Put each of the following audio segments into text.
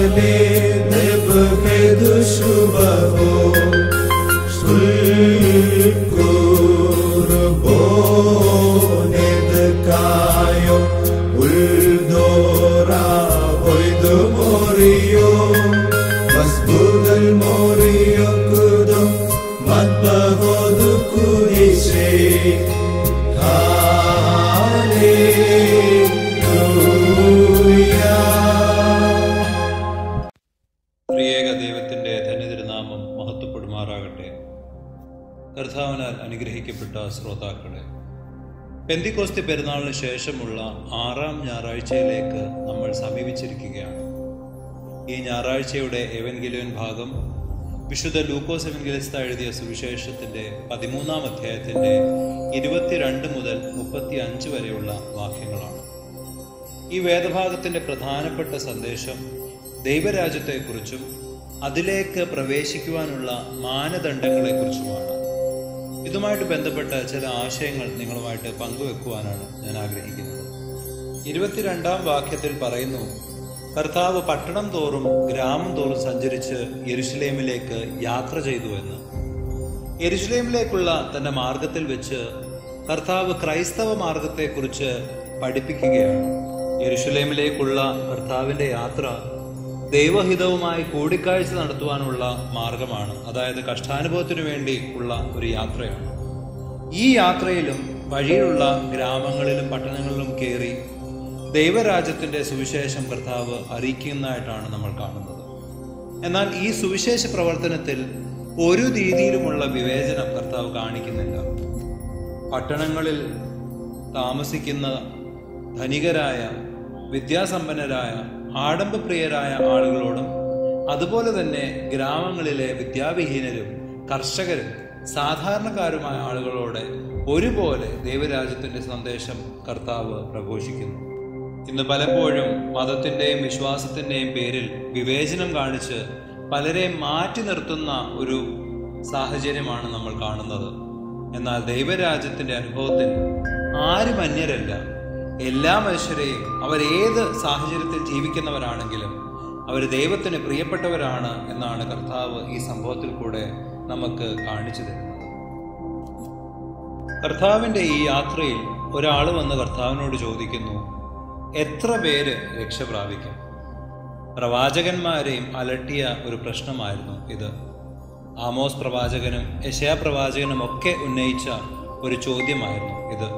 കർത്താവിനാൽ അനുഗ്രഹിക്കപ്പെട്ട ശ്രോതാക്കളെ, പെന്തിക്കോസ്തി പെരുന്നാളിന് ശേഷമുള്ള 6ാം ഞായറാഴ്ചയിലേക്ക് നമ്മൾ സമീപിച്ചിരിക്കുകയാണ്. ഈ ഞായറാഴ്ചയുടെ എവൻഗേലിയൻ ഭാഗം വിശുദ്ധ ലൂക്കോസ് എവൻഗേലിസ്ത എഴുതിയ സുവിശേഷത്തിന്റെ 13ാം അധ്യായത്തിന്റെ 22 മുതൽ 35 വരെയുള്ള വാക്യങ്ങളാണ്. ഈ വേദഭാഗത്തിന്റെ പ്രധാനപ്പെട്ട സന്ദേശം ദൈവരാജ്യത്തെക്കുറിച്ചും അതിലേക്ക് പ്രവേശിക്കുവാനുള്ള മാനദണ്ഡങ്ങളെക്കുറിച്ചുമാണ്. ഇതുമായിട്ട് ബന്ധപ്പെട്ട ചില ആശയങ്ങൾ നിങ്ങളുമായിട്ട് പങ്കുവെക്കുവാനാണ് ഞാൻ ആഗ്രഹിക്കുന്നത്. 22ാം വാക്യത്തിൽ പറയുന്നു, കർത്താവ് പട്ടണം തോറും ഗ്രാമം തോറും സഞ്ചരിച്ച് യെരുശലേമിലേക്ക് യാത്ര ചെയ്തു എന്ന്. യെരുശലേമിലേക്കുള്ള തന്റെ മാർഗത്തിൽ വെച്ച് കർത്താവ് ക്രൈസ്തവ മാർഗത്തെക്കുറിച്ച് പഠിപ്പിക്കുകയാണ്. യെരുശലേമിലേക്കുള്ള കർത്താവിന്റെ യാത്ര ദൈവഹിതവുമായി കൂടിക്കാഴ്ച നടത്തുവാനുള്ള മാർഗമാണ്. അതായത് കഷ്ടാനുഭവത്തിനു വേണ്ടി ഉള്ള ഒരു യാത്രയാണ്. ഈ യാത്രയിലും വഴിയിലുള്ള ഗ്രാമങ്ങളിലും പട്ടണങ്ങളിലും കയറി ദൈവരാജ്യത്തിന്റെ സുവിശേഷം കർത്താവ് അറിയിക്കുന്നതായിട്ടാണ് നമ്മൾ കാണുന്നത്. എന്നാൽ ഈ സുവിശേഷ പ്രവർത്തനത്തിൽ ഒരു രീതിയിലുമുള്ള വിവേചനം കർത്താവ് കാണിക്കുന്നില്ല. പട്ടണങ്ങളിൽ താമസിക്കുന്ന ധനികരായ, വിദ്യാസമ്പന്നരായ, ആഡംബപ്രിയരായ ആളുകളോടും അതുപോലെ തന്നെ ഗ്രാമങ്ങളിലെ വിദ്യാവിഹീനരും കർഷകരും സാധാരണക്കാരുമായ ആളുകളോട് ഒരുപോലെ ദൈവരാജ്യത്തിന്റെ സന്ദേശം കർത്താവ് പ്രഘോഷിക്കുന്നു. ഇന്ന് പലപ്പോഴും മതത്തിന്റെയും വിശ്വാസത്തിന്റെയും പേരിൽ വിവേചനം കാണിച്ച് പലരെ മാറ്റി നിർത്തുന്ന ഒരു സാഹചര്യമാണ് നമ്മൾ കാണുന്നത്. എന്നാൽ ദൈവരാജ്യത്തിന്റെ അനുഭവത്തിൽ ആരും അന്യരല്ല. എല്ലാ മനുഷ്യരെയും, അവരേത് സാഹചര്യത്തിൽ ജീവിക്കുന്നവരാണെങ്കിലും അവർ ദൈവത്തിന് പ്രിയപ്പെട്ടവരാണ് എന്നാണ് കർത്താവ് ഈ സംഭവത്തിൽ കൂടെ നമുക്ക് കാണിച്ചു തരുന്നത്. കർത്താവിന്റെ ഈ യാത്രയിൽ ഒരാൾ വന്ന് കർത്താവിനോട് ചോദിക്കുന്നു, എത്ര പേര് രക്ഷ പ്രാപിക്കും? പ്രവാചകന്മാരെയും അലട്ടിയ ഒരു പ്രശ്നമായിരുന്നു ഇത്. ആമോസ് പ്രവാചകനും യെശയ്യാ പ്രവാചകനും ഒക്കെ ഉന്നയിച്ച ഒരു ചോദ്യമായിരുന്നു ഇത്.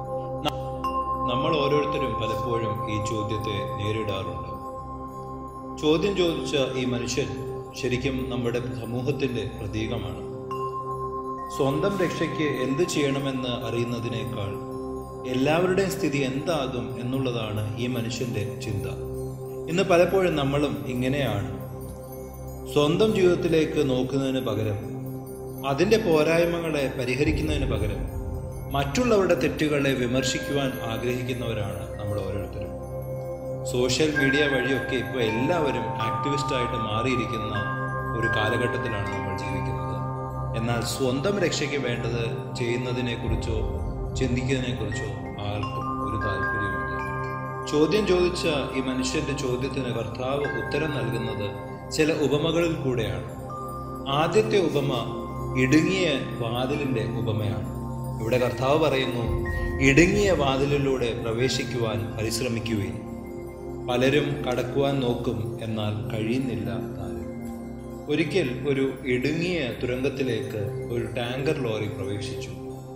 നമ്മൾ ഓരോരുത്തരും പലപ്പോഴും ഈ ചോദ്യത്തെ നേരിടാറുണ്ട്. ചോദ്യം ചോദിച്ച ഈ മനുഷ്യൻ ശരിക്കും നമ്മുടെ സമൂഹത്തിന്റെ പ്രതീകമാണ്. സ്വന്തം രക്ഷയ്ക്ക് എന്ത് ചെയ്യണമെന്ന് അറിയുന്നതിനേക്കാൾ എല്ലാവരുടെയും സ്ഥിതി എന്താകും എന്നുള്ളതാണ് ഈ മനുഷ്യന്റെ ചിന്ത. ഇന്ന് പലപ്പോഴും നമ്മളും ഇങ്ങനെയാണ്. സ്വന്തം ജീവിതത്തിലേക്ക് നോക്കുന്നതിന് പകരം, അതിൻ്റെ പോരായ്മകളെ പരിഹരിക്കുന്നതിന് പകരം മറ്റുള്ളവരുടെ തെറ്റുകളെ വിമർശിക്കുവാൻ ആഗ്രഹിക്കുന്നവരാണ് നമ്മൾ ഓരോരുത്തരും. സോഷ്യൽ മീഡിയ വഴിയൊക്കെ ഇപ്പോൾ എല്ലാവരും ആക്ടിവിസ്റ്റായിട്ട് മാറിയിരിക്കുന്ന ഒരു കാലഘട്ടത്തിലാണ് നമ്മൾ ജീവിക്കുന്നത്. എന്നാൽ സ്വന്തം രക്ഷയ്ക്ക് വേണ്ടത് ചെയ്യുന്നതിനെക്കുറിച്ചോ ചിന്തിക്കുന്നതിനെക്കുറിച്ചോ ആർക്കും ഒരു താല്പര്യമില്ല. ചോദ്യം ചോദിച്ച ഈ മനുഷ്യന്റെ ചോദ്യത്തിന് കർത്താവ് ഉത്തരം നൽകുന്നത് ചില ഉപമകളിൽ കൂടെയാണ്. ആദ്യത്തെ ഉപമ ഇടുങ്ങിയ വാതിലിന്റെ ഉപമയാണ്. ഇവിടെ കർത്താവ് പറയുന്നു, ഇടുങ്ങിയ വാതിലിലൂടെ പ്രവേശിക്കുവാൻ പരിശ്രമിക്കുകയും പലരും കടക്കുവാൻ നോക്കും, എന്നാൽ കഴിയുന്നില്ല താനും. ഒരിക്കൽ ഒരു ഇടുങ്ങിയ തുരങ്കത്തിലേക്ക് ഒരു ടാങ്കർ ലോറി പ്രവേശിച്ചു.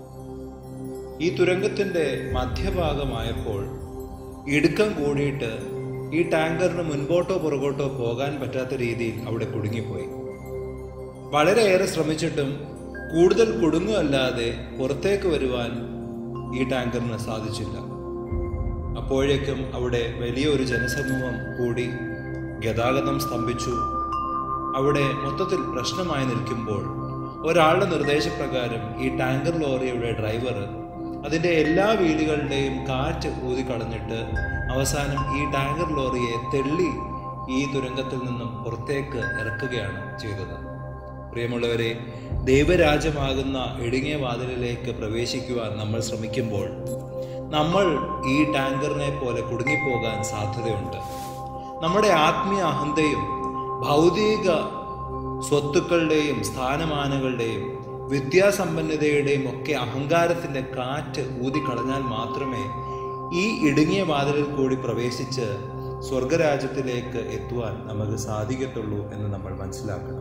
ഈ തുരങ്കത്തിന്റെ മധ്യഭാഗമായപ്പോൾ ഇടുക്കം കൂടിയിട്ട് ഈ ടാങ്കറിന് മുൻപോട്ടോ പുറകോട്ടോ പോകാൻ പറ്റാത്ത രീതിയിൽ അവിടെ കുടുങ്ങിപ്പോയി. വളരെയേറെ ശ്രമിച്ചിട്ടും കൂടുതൽ കുടുങ്ങുകയല്ലാതെ പുറത്തേക്ക് വരുവാൻ ഈ ടാങ്കറിന് സാധിച്ചില്ല. അപ്പോഴേക്കും അവിടെ വലിയൊരു ജനസമൂഹം കൂടി ഗതാഗതം സ്തംഭിച്ചു. അവിടെ മൊത്തത്തിൽ പ്രശ്നമായി നിൽക്കുമ്പോൾ ഒരാളുടെ നിർദ്ദേശപ്രകാരം ഈ ടാങ്കർ ലോറിയുടെ ഡ്രൈവർ അതിൻ്റെ എല്ലാ വീലുകളുടെയും കാറ്റ് ഊതിക്കളഞ്ഞിട്ട് അവസാനം ഈ ടാങ്കർ ലോറിയെ തെള്ളി ഈ തുരങ്കത്തിൽ നിന്നും പുറത്തേക്ക് ഇറക്കുകയാണ് ചെയ്തത്. പ്രിയമുള്ളവരെ, ദൈവരാജ്യമാകുന്ന ഇടുങ്ങിയ വാതിലിലേക്ക് പ്രവേശിക്കുവാൻ നമ്മൾ ശ്രമിക്കുമ്പോൾ നമ്മൾ ഈ ടാങ്കറിനെ പോലെ കുടുങ്ങിപ്പോകാൻ സാധ്യതയുണ്ട്. നമ്മുടെ ആത്മീയ അഹന്തയും ഭൗതിക സ്വത്തുക്കളുടെയും സ്ഥാനമാനങ്ങളുടെയും വിദ്യാസമ്പന്നതയുടെയും ഒക്കെ അഹങ്കാരത്തിൻ്റെ കാറ്റ് ഊതിക്കളഞ്ഞാൽ മാത്രമേ ഈ ഇടുങ്ങിയ വാതിലിൽ കൂടി പ്രവേശിച്ച് സ്വർഗരാജ്യത്തിലേക്ക് എത്തുവാൻ നമുക്ക് സാധിക്കത്തുള്ളൂ എന്ന് നമ്മൾ മനസ്സിലാക്കണം.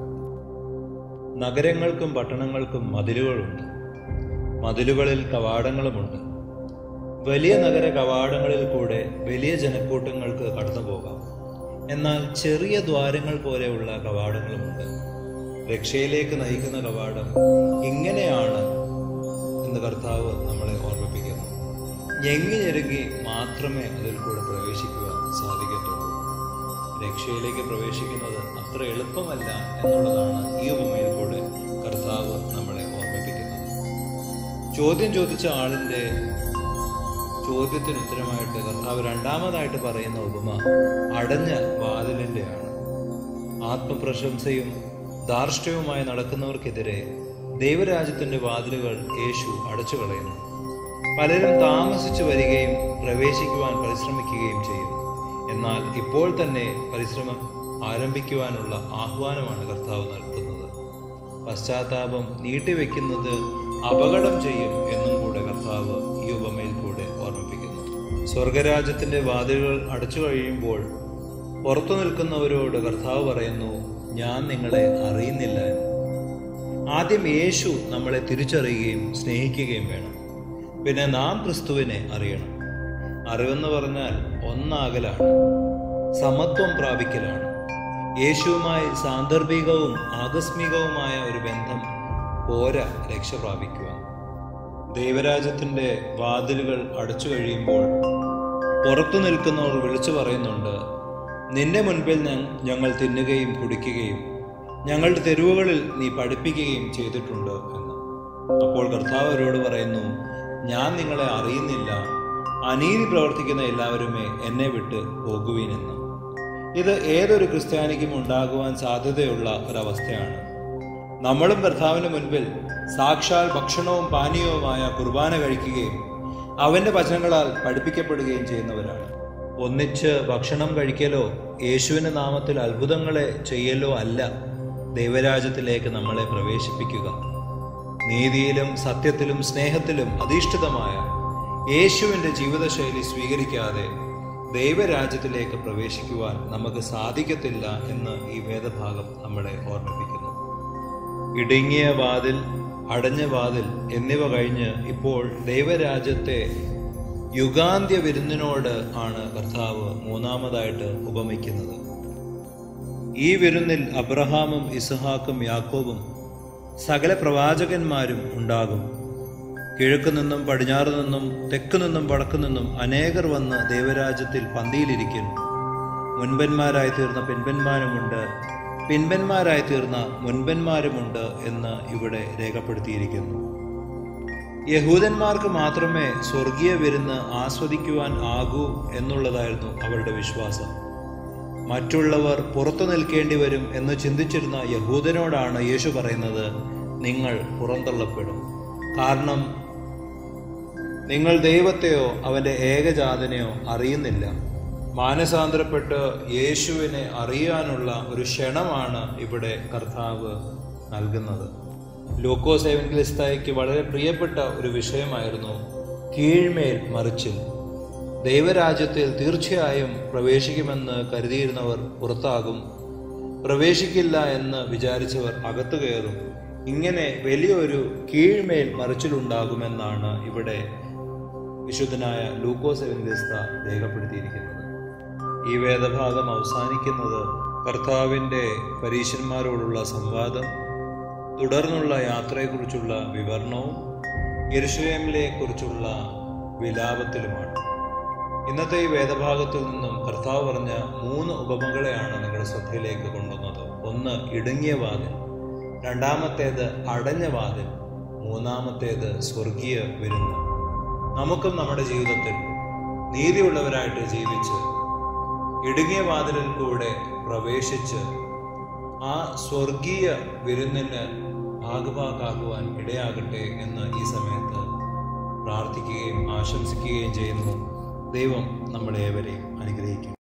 നഗരങ്ങൾക്കും പട്ടണങ്ങൾക്കും മതിലുകളുണ്ട്, മതിലുകളിൽ കവാടങ്ങളുമുണ്ട്. വലിയ നഗര കവാടങ്ങളിൽ കൂടെ വലിയ ജനക്കൂട്ടങ്ങൾക്ക് കടന്നു പോകാം. എന്നാൽ ചെറിയ ദ്വാരങ്ങൾ പോലെയുള്ള കവാടങ്ങളുമുണ്ട്. രക്ഷയിലേക്ക് നയിക്കുന്ന കവാടം ഇങ്ങനെയാണ് എന്ന് കർത്താവ് നമ്മളെ ഓർമ്മിപ്പിക്കുന്നു. ഞെങ്ങി ഞെരുങ്ങി മാത്രമേ അതിൽ കൂടെ പ്രവേശിക്കുവാൻ സാധിക്കത്തുള്ളൂ. രക്ഷയിലേക്ക് പ്രവേശിക്കുന്നത് അത്ര എളുപ്പമല്ല എന്നുള്ളതാണ് ഈ ഉപമയിൽ കൂടെ കർത്താവ് നമ്മളെ ഓർമ്മിപ്പിക്കുന്നത്. ചോദ്യം ചോദിച്ച ആളിൻ്റെ ചോദ്യത്തിന് ഉത്തരമായിട്ട് കർത്താവ് രണ്ടാമതായിട്ട് പറയുന്ന ഉപമ അടഞ്ഞ വാതിലിൻ്റെയാണ്. ആത്മപ്രശംസയും ധാർഷ്ട്യവുമായി നടക്കുന്നവർക്കെതിരെ ദൈവരാജ്യത്തിൻ്റെ വാതിലുകൾ യേശു അടച്ചു കളയുന്നു. പലരും താമസിച്ചു വരികയും പ്രവേശിക്കുവാൻ പരിശ്രമിക്കുകയും ചെയ്യും. എന്നാൽ ഇപ്പോൾ തന്നെ പരിശ്രമം ആരംഭിക്കുവാനുള്ള ആഹ്വാനമാണ് കർത്താവ് നടത്തുന്നത്. പശ്ചാത്താപം നീട്ടിവെക്കുന്നത് അപകടം ചെയ്യും എന്നും കൂടെ കർത്താവ് ഈ ഉപമയിൽ കൂടെ ഓർമ്മിപ്പിക്കുന്നു. സ്വർഗരാജ്യത്തിൻ്റെ വാതിലുകൾ അടച്ചു കഴിയുമ്പോൾ പുറത്തു നിൽക്കുന്നവരോട് കർത്താവ് പറയുന്നു, ഞാൻ നിങ്ങളെ അറിയുന്നില്ല. ആദ്യം യേശു നമ്മളെ തിരിച്ചറിയുകയും സ്നേഹിക്കുകയും വേണം. പിന്നെ നാം ക്രിസ്തുവിനെ അറിയണം. അറിവെന്ന് പറഞ്ഞാൽ ഒന്നാകലാണ്, സമത്വം പ്രാപിക്കലാണ്. യേശുവുമായി സാന്ദർഭികവും ആകസ്മികവുമായ ഒരു ബന്ധം പോരാ രക്ഷ പ്രാപിക്കുവാൻ. ദൈവരാജ്യത്തിൻ്റെ വാതിലുകൾ അടച്ചു കഴിയുമ്പോൾ പുറത്തു നിൽക്കുന്നവർ വിളിച്ചു പറയുന്നുണ്ട്, നിന്റെ മുൻപിൽ ഞങ്ങൾ തിന്നുകയും കുടിക്കുകയും ഞങ്ങളുടെ തെരുവുകളിൽ നീ പഠിപ്പിക്കുകയും ചെയ്തിട്ടുണ്ട് എന്ന്. അപ്പോൾ കർത്താവ് അവരോട് പറയുന്നു, ഞാൻ നിങ്ങളെ അറിയുന്നില്ല, അനീതി പ്രവർത്തിക്കുന്ന എല്ലാവരുമേ എന്നെ വിട്ട് പോകുവീനെന്ന്. ഇത് ഏതൊരു ക്രിസ്ത്യാനിക്കും ഉണ്ടാകുവാൻ സാധ്യതയുള്ള ഒരവസ്ഥയാണ്. നമ്മളും കർത്താവിന് മുൻപിൽ സാക്ഷാൽ ഭക്ഷണവും പാനീയവുമായ കുർബാന കഴിക്കുകയും അവൻ്റെ വചനങ്ങളാൽ പഠിപ്പിക്കപ്പെടുകയും ചെയ്യുന്നവരാണ്. ഒന്നിച്ച് ഭക്ഷണം കഴിക്കലോ യേശുവിൻ്റെ നാമത്തിൽ അത്ഭുതങ്ങളെ ചെയ്യലോ അല്ല ദൈവരാജ്യത്തിലേക്ക് നമ്മളെ പ്രവേശിപ്പിക്കുക. നീതിയിലും സത്യത്തിലും സ്നേഹത്തിലും അധിഷ്ഠിതമായ യേശുവിൻ്റെ ജീവിതശൈലി സ്വീകരിക്കാതെ ദൈവരാജ്യത്തിലേക്ക് പ്രവേശിക്കുവാൻ നമുക്ക് സാധിക്കത്തില്ല എന്ന് ഈ വേദഭാഗം നമ്മളെ ഓർമ്മിപ്പിക്കുന്നു. ഇടുങ്ങിയ വാതിൽ, അടഞ്ഞ വാതിൽ എന്നിവ കഴിഞ്ഞ് ഇപ്പോൾ ദൈവരാജ്യത്തെ യുഗാന്ത്യ വിരുന്നിനോട് ആണ് കർത്താവ് മൂന്നാമതായിട്ട് ഉപമിക്കുന്നത്. ഈ വിരുന്നിൽ അബ്രഹാമും ഇസ്ഹാക്കും യാക്കോബും സകല പ്രവാചകന്മാരും ഉണ്ടാകും. കിഴക്കു നിന്നും പടിഞ്ഞാറ് നിന്നും തെക്കു നിന്നും വടക്കു നിന്നും അനേകർ വന്ന് ദൈവരാജ്യത്തിൽ പന്തിയിലിരിക്കും. മുൻപന്മാരായി തീർന്ന പിൻപന്മാരുമുണ്ട്, പിൻപന്മാരായി തീർന്ന മുൻപന്മാരുമുണ്ട് എന്ന് ഇവിടെ രേഖപ്പെടുത്തിയിരിക്കുന്നു. യഹൂദന്മാർക്ക് മാത്രമേ സ്വർഗീയ വിരുന്ന് ആസ്വദിക്കുവാൻ ആകൂ എന്നുള്ളതായിരുന്നു അവരുടെ വിശ്വാസം. മറ്റുള്ളവർ പുറത്തു നിൽക്കേണ്ടി വരും എന്ന് ചിന്തിച്ചിരുന്ന യഹൂദനോടാണ് യേശു പറയുന്നത്, നിങ്ങൾ പുറന്തള്ളപ്പെടും. കാരണം നിങ്ങൾ ദൈവത്തെയോ അവൻ്റെ ഏകജാതനെയോ അറിയുന്നില്ല. മാനസാന്തരപ്പെട്ട് യേശുവിനെ അറിയാനുള്ള ഒരു ക്ഷണമാണ് ഇവിടെ കർത്താവ് നൽകുന്നത്. ലൂക്കോസ് എവൻഗലിസ്തായ്ക്ക് വളരെ പ്രിയപ്പെട്ട ഒരു വിഷയമായിരുന്നു കീഴ്മേൽ മറിച്ചിൽ. ദൈവരാജ്യത്തിൽ തീർച്ചയായും പ്രവേശിക്കുമെന്ന് കരുതിയിരുന്നവർ പുറത്താകും, പ്രവേശിക്കില്ല എന്ന് വിചാരിച്ചവർ അകത്തു കയറും. ഇങ്ങനെ വലിയൊരു കീഴ്മേൽ മറിച്ചിലുണ്ടാകുമെന്നാണ് ഇവിടെ വിശുദ്ധനായ ലൂക്കോസ് എവൻഗലിസ്ത രേഖപ്പെടുത്തിയിരിക്കുന്നത്. ഈ വേദഭാഗം അവസാനിക്കുന്നത് കർത്താവിൻ്റെ പരീശന്മാരോടുള്ള സംവാദം, തുടർന്നുള്ള യാത്രയെക്കുറിച്ചുള്ള വിവരണവും യെരുശലേമിനെക്കുറിച്ചുള്ള വിലാപത്തിലുമാണ്. ഇന്നത്തെ ഈ വേദഭാഗത്തിൽ നിന്നും കർത്താവ് പറഞ്ഞ 3 ഉപമകളെയാണ് നിങ്ങളുടെ ശ്രദ്ധയിലേക്ക് കൊണ്ടുവന്നത്. ഒന്ന് ഇടുങ്ങിയ വാതിൽ, രണ്ടാമത്തേത് അടഞ്ഞ വാതിൽ, മൂന്നാമത്തേത് സ്വർഗീയ വിരുന്ന്. നമുക്കും നമ്മുടെ ജീവിതത്തിൽ നീതിയുള്ളവരായിട്ട് ജീവിച്ച് ഇടുങ്ങിയ വാതിലിൽ കൂടെ പ്രവേശിച്ച് ആ സ്വർഗീയ വിരുന്നിന് ഭാഗഭാക്കാക്കുവാൻ ഇടയാകട്ടെ എന്ന് ഈ സമയത്ത് പ്രാർത്ഥിക്കുകയും ആശംസിക്കുകയും ചെയ്യുന്നു. ദൈവം നമ്മളെ ഏവരെയും അനുഗ്രഹിക്കും.